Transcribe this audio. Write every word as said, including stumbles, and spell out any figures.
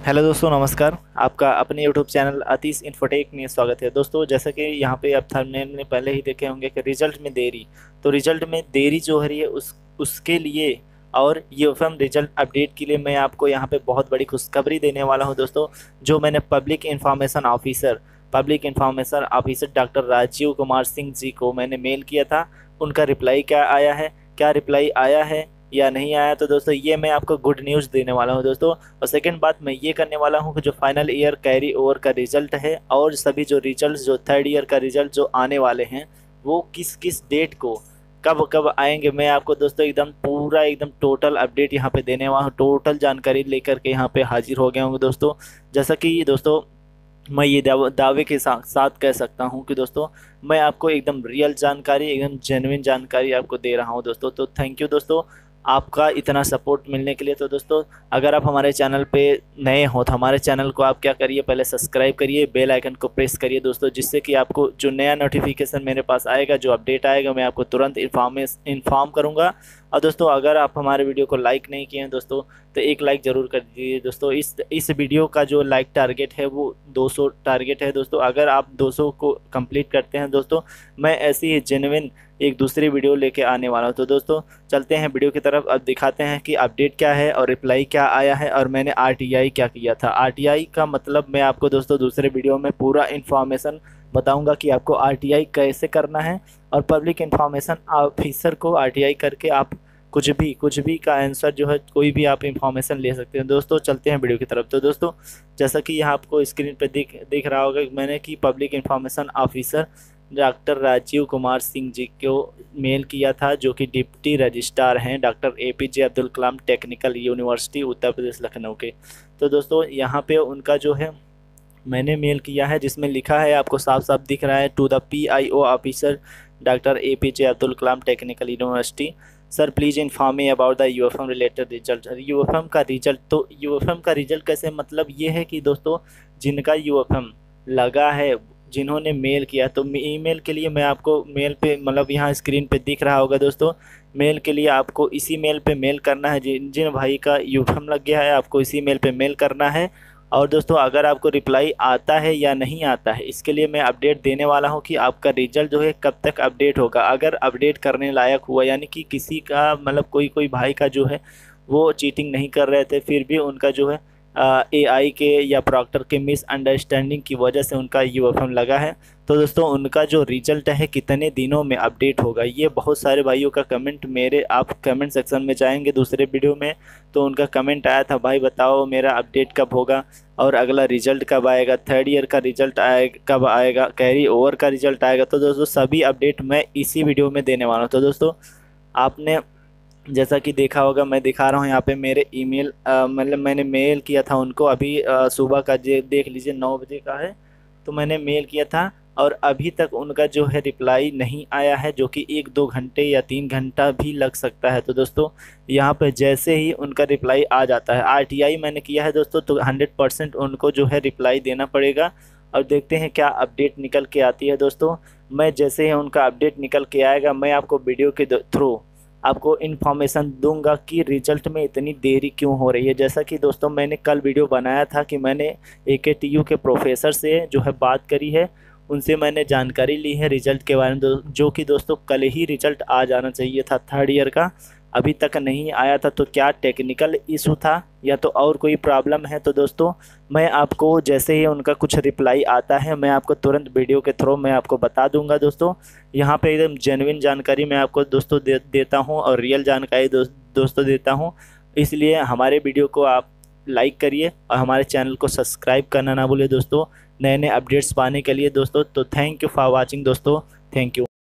Hello दोस्तों, नमस्कार। आपका अपने यूट्यूब चैनल अतीश इन्फोटेक में स्वागत है। दोस्तों, जैसा कि यहाँ पे आप थंबनेल में पहले ही देखे होंगे कि रिजल्ट में देरी, तो रिजल्ट में देरी जो हो रही है उस उसके लिए और यूएफएम रिजल्ट अपडेट के लिए मैं आपको यहाँ पे बहुत बड़ी खुशखबरी देने वाला हूँ। दोस्तों, जो मैंने public information officer public information officer doctor Rajeev Kumar Singh ji को मैंने मेल किया था, उनका रिप्लाई क्या आया है, क्या रिप्लाई आया है या नहीं आया, तो दोस्तों ये मैं आपको गुड न्यूज़ देने वाला हूं दोस्तों। और सेकंड बात मैं ये करने वाला हूं कि जो फाइनल ईयर कैरी ओवर का रिजल्ट है और सभी जो रिजल्ट जो थर्ड ईयर का रिजल्ट जो आने वाले हैं वो किस किस डेट को कब कब आएंगे, मैं आपको दोस्तों एकदम पूरा एकदम टोटल अपडेट यहाँ पे देने वाला हूँ। टोटल जानकारी लेकर के यहाँ पे हाजिर हो गया हूँ दोस्तों। जैसा कि दोस्तों मैं ये दावे के साथ साथ कह सकता हूँ कि दोस्तों मैं आपको एकदम रियल जानकारी, एकदम जेन्युइन जानकारी आपको दे रहा हूँ दोस्तों। तो थैंक यू दोस्तों आपका इतना सपोर्ट मिलने के लिए। तो दोस्तों, अगर आप हमारे चैनल पे नए हो तो हमारे चैनल को आप क्या करिए, पहले सब्सक्राइब करिए, बेल आइकन को प्रेस करिए दोस्तों, जिससे कि आपको जो नया नोटिफिकेशन मेरे पास आएगा, जो अपडेट आएगा, मैं आपको तुरंत इन्फॉर्मेस इन्फॉर्म करूँगा। और दोस्तों, अगर आप हमारे वीडियो को लाइक नहीं किए हैं दोस्तों तो एक लाइक ज़रूर कर दीजिए दोस्तों। इस इस वीडियो का जो लाइक टारगेट है वो दो सौ टारगेट है दोस्तों। अगर आप दो सौ को कंप्लीट करते हैं दोस्तों, मैं ऐसी ही जेन्युइन एक दूसरी वीडियो लेके आने वाला हूँ। तो दोस्तों चलते हैं वीडियो की तरफ, अब दिखाते हैं कि अपडेट क्या है और रिप्लाई क्या आया है और मैंने आरटीआई क्या किया था। आरटीआई का मतलब मैं आपको दोस्तों दूसरे वीडियो में पूरा इन्फॉर्मेशन बताऊंगा कि आपको आरटीआई कैसे करना है और पब्लिक इन्फॉर्मेशन ऑफिसर को आरटीआई करके आप कुछ भी कुछ भी का आंसर जो है कोई भी आप इन्फॉर्मेशन ले सकते हैं। दोस्तों चलते हैं वीडियो की तरफ। तो दोस्तों, जैसा कि यहाँ आपको स्क्रीन पे दिख दिख रहा होगा, मैंने कि public information officer doctor Rajeev Kumar Singh ji को मेल किया था, जो कि डिप्टी रजिस्ट्रार हैं doctor APJ Abdul Kalam technical university Uttar Pradesh Lucknow के। तो दोस्तों यहाँ पे उनका जो है मैंने मेल किया है, जिसमें लिखा है, आपको साफ साफ दिख रहा है, to the PIO officer doctor APJ Abdul Kalam technical university, sir please inform me about the UFM related result. UFM का रिजल्ट, तो यूएफएम का रिजल्ट कैसे, मतलब ये है कि दोस्तों जिनका यूएफएम लगा है, जिन्होंने मेल किया, तो ईमेल के लिए मैं आपको मेल पे, मतलब यहाँ स्क्रीन पे दिख रहा होगा दोस्तों, मेल के लिए आपको इसी मेल पे मेल करना है। जिन जिन भाई का यूएफएम लग गया है आपको इसी मेल पे मेल करना है। और दोस्तों, अगर आपको रिप्लाई आता है या नहीं आता है, इसके लिए मैं अपडेट देने वाला हूं कि आपका रिजल्ट जो है कब तक अपडेट होगा। अगर अपडेट करने लायक हुआ, यानी कि किसी का मतलब कोई कोई भाई का जो है वो चीटिंग नहीं कर रहे थे, फिर भी उनका जो है एआई के या प्रॉक्टर के मिसअंडरस्टैंडिंग की वजह से उनका यूएफएम लगा है, तो दोस्तों उनका जो रिजल्ट है कितने दिनों में अपडेट होगा, ये बहुत सारे भाइयों का कमेंट, मेरे आप कमेंट सेक्शन में जाएंगे दूसरे वीडियो में तो उनका कमेंट आया था, भाई बताओ मेरा अपडेट कब होगा और अगला रिजल्ट कब आएगा, थर्ड ईयर का रिजल्ट आएगा कब आएगा, कैरी ओवर का रिजल्ट आएगा। तो दोस्तों सभी अपडेट मैं इसी वीडियो में देने वाला हूँ। तो दोस्तों आपने जैसा कि देखा होगा, मैं दिखा रहा हूँ यहाँ पे मेरे ईमेल, मतलब मैंने मेल किया था उनको अभी आ, सुबह का, जे देख लीजिए नौ बजे का है, तो मैंने मेल किया था और अभी तक उनका जो है रिप्लाई नहीं आया है, जो कि एक दो घंटे या तीन घंटा भी लग सकता है। तो दोस्तों यहाँ पे जैसे ही उनका रिप्लाई आ जाता है, आरटीआई मैंने किया है दोस्तों, तो हंड्रेड परसेंट उनको जो है रिप्लाई देना पड़ेगा और देखते हैं क्या अपडेट निकल के आती है। दोस्तों मैं जैसे ही उनका अपडेट निकल के आएगा, मैं आपको वीडियो के थ्रू आपको इन्फॉर्मेशन दूंगा कि रिजल्ट में इतनी देरी क्यों हो रही है। जैसा कि दोस्तों मैंने कल वीडियो बनाया था कि मैंने एकेटीयू के प्रोफेसर से जो है बात करी है, उनसे मैंने जानकारी ली है रिजल्ट के बारे में, जो कि दोस्तों कल ही रिजल्ट आ जाना चाहिए था थर्ड ईयर का, अभी तक नहीं आया था। तो क्या टेक्निकल इशू था या तो और कोई प्रॉब्लम है, तो दोस्तों मैं आपको जैसे ही उनका कुछ रिप्लाई आता है मैं आपको तुरंत वीडियो के थ्रू मैं आपको बता दूंगा। दोस्तों यहाँ पे एकदम जेन्युइन जानकारी मैं आपको दोस्तों दे, देता हूँ और रियल जानकारी दो, दोस्तों देता हूँ। इसलिए हमारे वीडियो को आप लाइक करिए और हमारे चैनल को सब्सक्राइब करना ना भूलिए दोस्तों, नए नए अपडेट्स पाने के लिए दोस्तों। तो थैंक यू फॉर वॉचिंग दोस्तों, थैंक यू।